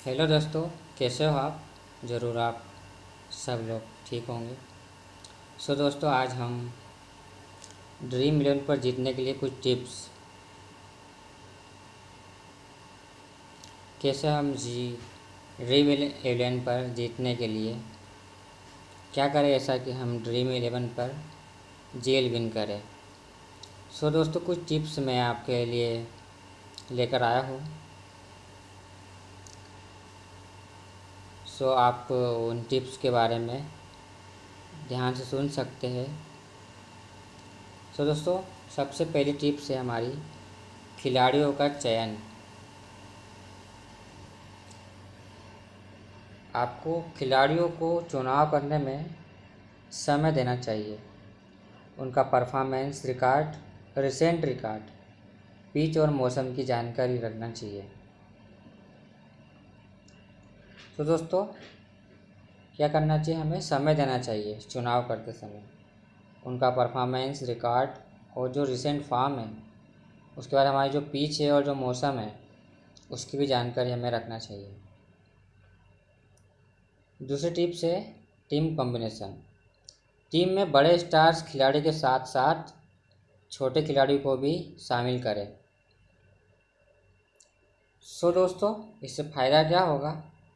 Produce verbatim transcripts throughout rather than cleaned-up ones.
Hello दोस्तों, कैसे हो आप। ज़रूर आप सब लोग ठीक होंगे। सो दोस्तों, आज हम ड्रीम इलेवन पर जीतने के लिए कुछ टिप्स, कैसे हम जी ड्रीम इलेवन पर जीतने के लिए क्या करें ऐसा कि हम ड्रीम इलेवन पर जेल विन करें। सो दोस्तों, कुछ टिप्स मैं आपके लिए लेकर आया हूँ। सो आप उन टिप्स के बारे में ध्यान से सुन सकते हैं। सो दोस्तों, सबसे पहली टिप्स है हमारी खिलाड़ियों का चयन। आपको खिलाड़ियों को चुनाव करने में समय देना चाहिए। उनका performance record, recent record, pitch और मौसम की जानकारी रखना चाहिए। तो दोस्तों, क्या करना चाहिए, हमें समय देना चाहिए चुनाव करते समय। उनका परफॉर्मेंस रिकॉर्ड और जो रिसेंट फॉर्म है, उसके बाद हमारी जो पिच है और जो मौसम है उसकी भी जानकारी हमें रखना चाहिए। दूसरी टिप्स है टीम कॉम्बिनेशन। टीम में बड़े स्टार्स खिलाड़ी के साथ साथ छोटे खिलाड़ी को भी शामिल करें। सो दोस्तों, इससे फ़ायदा क्या होगा,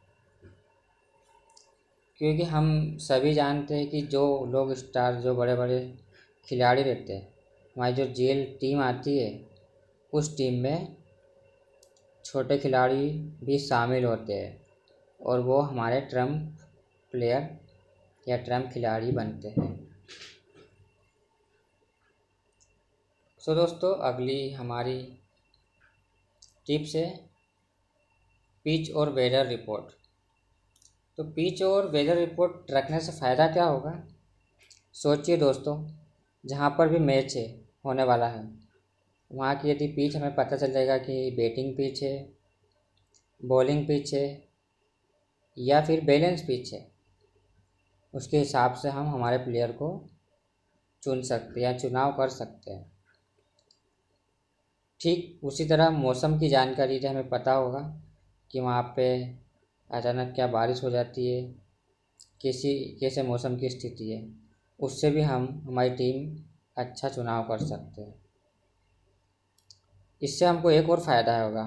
क्योंकि हम सभी जानते हैं कि जो लोग स्टार, जो बड़े बड़े खिलाड़ी रहते हैं, हमारी जो जेल टीम आती है उस टीम में छोटे खिलाड़ी भी शामिल होते हैं और वो हमारे ट्रम्प प्लेयर या ट्रम्प खिलाड़ी बनते हैं। सो दोस्तों, अगली हमारी टिप्स है पिच और वेदर रिपोर्ट। तो पिच और वेदर रिपोर्ट रखने से फ़ायदा क्या होगा। सोचिए दोस्तों, जहाँ पर भी मैच है होने वाला है, वहाँ की यदि पिच हमें पता चल जाएगा कि बैटिंग पिच है, बॉलिंग पिच है या फिर बैलेंस पिच है, उसके हिसाब से हम हमारे प्लेयर को चुन सकते हैं या चुनाव कर सकते हैं। ठीक उसी तरह मौसम की जानकारी जो हमें पता होगा कि वहाँ पे अचानक क्या बारिश हो जाती है, किसी कैसे मौसम की स्थिति है, उससे भी हम हमारी टीम अच्छा चुनाव कर सकते हैं। इससे हमको एक और फ़ायदा होगा,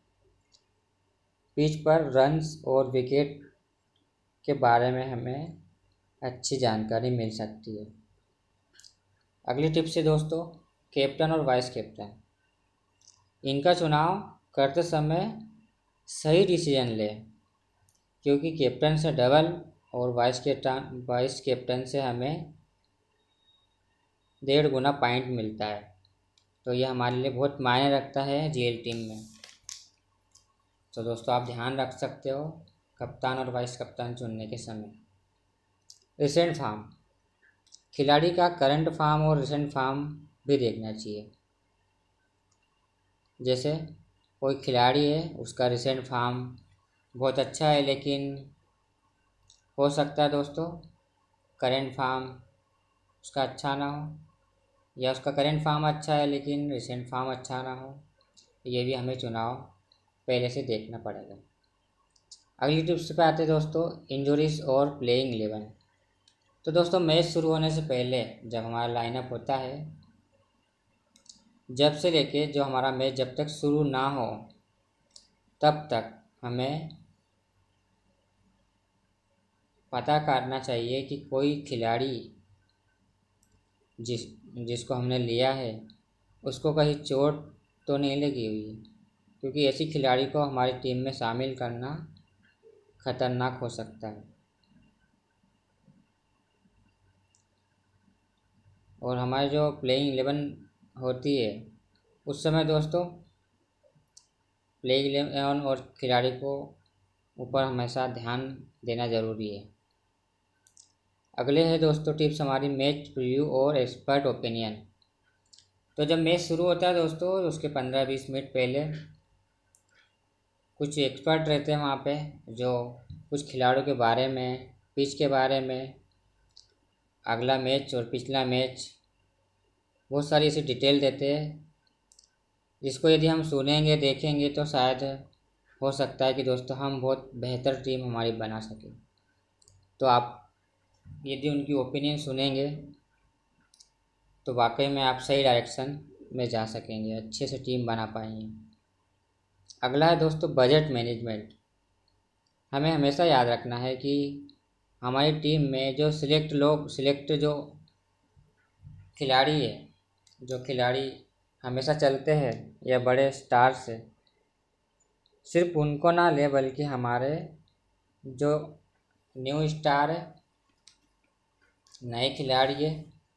पिच पर रन्स और विकेट के बारे में हमें अच्छी जानकारी मिल सकती है। अगली टिप से दोस्तों, कैप्टन और वाइस कैप्टन, इनका चुनाव करते समय सही डिसीजन लें, क्योंकि कैप्टन से डबल और वाइस कैप्टन वाइस कैप्टन से हमें डेढ़ गुना पॉइंट मिलता है। तो ये हमारे लिए बहुत मायने रखता है जेल टीम में। तो दोस्तों, आप ध्यान रख सकते हो कप्तान और वाइस कप्तान चुनने के समय। रिसेंट फॉर्म, खिलाड़ी का करंट फॉर्म और रिसेंट फॉर्म भी देखना चाहिए। जैसे कोई खिलाड़ी है, उसका रिसेंट फॉर्म बहुत अच्छा है, लेकिन हो सकता है दोस्तों करंट फॉर्म उसका अच्छा ना हो, या उसका करंट फॉर्म अच्छा है लेकिन रिसेंट फॉर्म अच्छा ना हो। ये भी हमें चुनाव पहले से देखना पड़ेगा। अगली टिप्स पे आते हैं दोस्तों, इंजरीज और प्लेइंग इलेवन। तो दोस्तों, मैच शुरू होने से पहले जब हमारा लाइनअप होता है, जब से लेके जो हमारा मैच जब तक शुरू ना हो तब तक हमें पता करना चाहिए कि कोई खिलाड़ी जिस जिसको हमने लिया है उसको कहीं चोट तो नहीं लगी हुई है, क्योंकि ऐसी खिलाड़ी को हमारी टीम में शामिल करना खतरनाक हो सकता है। और हमारी जो प्लेइंग इलेवन होती है उस समय दोस्तों प्लेइंग इलेवन और खिलाड़ी को ऊपर हमेशा ध्यान देना ज़रूरी है। अगले है दोस्तों टिप्स हमारी मैच प्रीव्यू और एक्सपर्ट ओपिनियन। तो जब मैच शुरू होता है दोस्तों, उसके पंद्रह बीस मिनट पहले कुछ एक्सपर्ट रहते हैं वहाँ पे, जो कुछ खिलाड़ियों के बारे में, पिच के बारे में, अगला मैच और पिछला मैच, बहुत सारी ऐसी डिटेल देते हैं जिसको यदि हम सुनेंगे देखेंगे तो शायद हो सकता है कि दोस्तों हम बहुत बेहतर टीम हमारी बना सकें। तो आप यदि उनकी ओपिनियन सुनेंगे तो वाकई में आप सही डायरेक्शन में जा सकेंगे, अच्छे से टीम बना पाएंगे। अगला है दोस्तों बजट मैनेजमेंट। हमें हमेशा याद रखना है कि हमारी टीम में जो सिलेक्ट लोग सिलेक्ट जो खिलाड़ी है, जो खिलाड़ी हमेशा चलते हैं या बड़े स्टार्स है, सिर्फ उनको ना ले बल्कि हमारे जो न्यू स्टार है, नए खिलाड़ी है,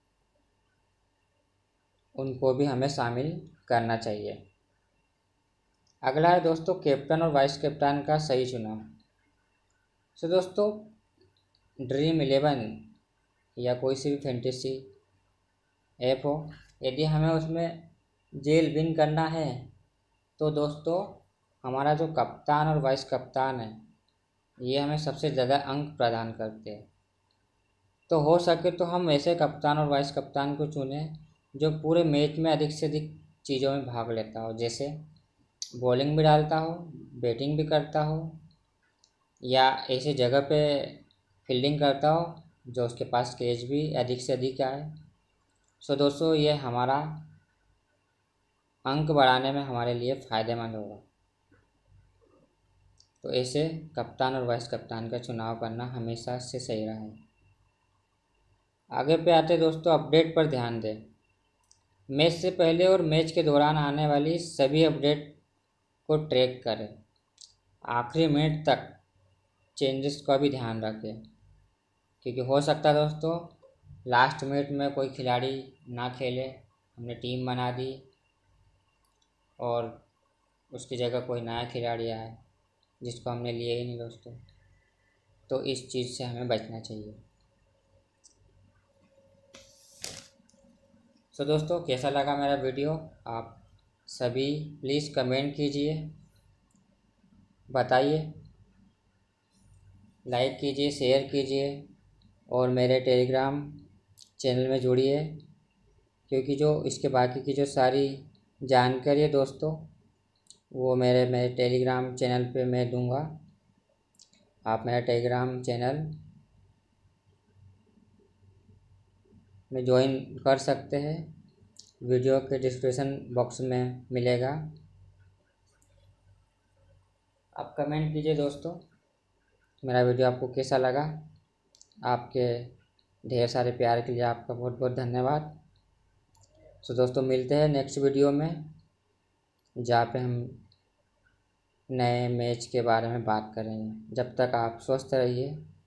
उनको भी हमें शामिल करना चाहिए। अगला है दोस्तों कैप्टन और वाइस कैप्टन का सही चुनाव। सो दोस्तों ड्रीम इलेवन या कोई सी भी फैंटेसी ऐप हो, यदि हमें उसमें जेल विन करना है तो दोस्तों हमारा जो कप्तान और वाइस कप्तान है ये हमें सबसे ज़्यादा अंक प्रदान करते हैं। तो हो सके तो हम ऐसे कप्तान और वाइस कप्तान को चुनें जो पूरे मैच में अधिक से अधिक चीज़ों में भाग लेता हो, जैसे बॉलिंग भी डालता हो, बैटिंग भी करता हो, या ऐसी जगह पे फील्डिंग करता हो जो उसके पास कैच भी अधिक से अधिक आए। सो दोस्तों ये हमारा अंक बढ़ाने में हमारे लिए फ़ायदेमंद होगा। तो ऐसे कप्तान और वाइस कप्तान का चुनाव करना हमेशा से सही रहा है। आगे पे आते दोस्तों अपडेट पर ध्यान दें। मैच से पहले और मैच के दौरान आने वाली सभी अपडेट को ट्रैक करें। आखिरी मिनट तक चेंजेस का भी ध्यान रखें, क्योंकि हो सकता है दोस्तों लास्ट मिनट में कोई खिलाड़ी ना खेले, हमने टीम बना दी और उसकी जगह कोई नया खिलाड़ी आए जिसको हमने लिया ही नहीं दोस्तों। तो इस चीज़ से हमें बचना चाहिए। सो दोस्तों कैसा लगा मेरा वीडियो, आप सभी प्लीज़ कमेंट कीजिए, बताइए, लाइक कीजिए, शेयर कीजिए और मेरे टेलीग्राम चैनल में जुड़िए, क्योंकि जो इसके बाकी की जो सारी जानकारी है दोस्तों वो मेरे मेरे टेलीग्राम चैनल पे मैं दूंगा। आप मेरा टेलीग्राम चैनल में ज्वाइन कर सकते हैं, वीडियो के डिस्क्रिप्शन बॉक्स में मिलेगा। आप कमेंट कीजिए दोस्तों मेरा वीडियो आपको कैसा लगा। आपके ढेर सारे प्यार के लिए आपका बहुत बहुत धन्यवाद। सो दोस्तों मिलते हैं नेक्स्ट वीडियो में, जहाँ पे हम नए मैच के बारे में बात करेंगे। जब तक आप स्वस्थ रहिए।